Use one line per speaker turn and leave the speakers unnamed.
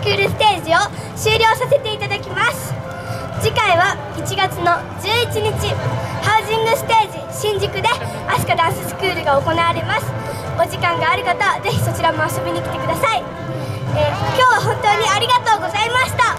クールステージを終了させていただきます。次回は1月の11日ハウジングステージ新宿でアスカダンススクールが行われます。お時間がある方はぜひそちらも遊びに来てください。今日は本当にありがとうございました。